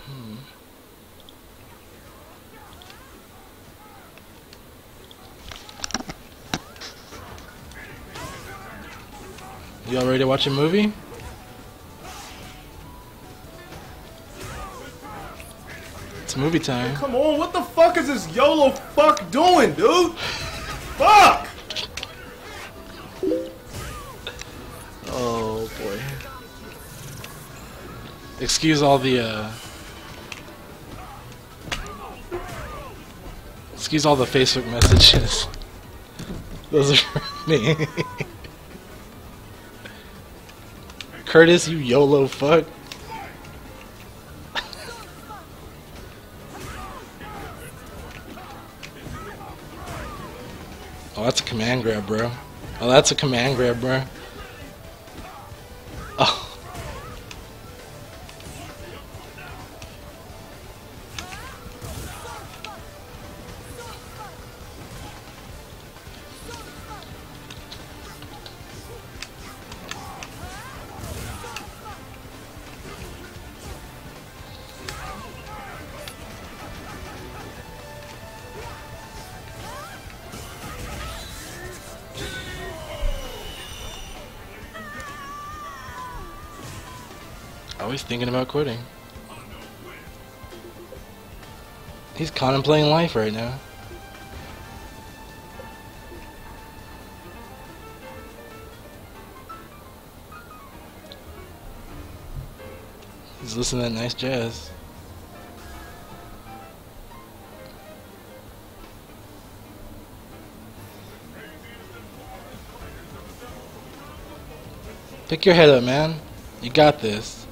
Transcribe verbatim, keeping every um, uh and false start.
Hmm. Y'all ready to watch a movie? It's movie time. Come on, what the fuck is this YOLO fuck doing, dude? Fuck! Oh boy. Excuse all the uh excuse all the Facebook messages. Those are for me. Curtis, you YOLO fuck. Oh, that's a command grab, bro. Oh, that's a command grab, bro. Oh. Always thinking about quitting. He's contemplating life right now. He's listening to that nice jazz. Pick your head up, man. You got this.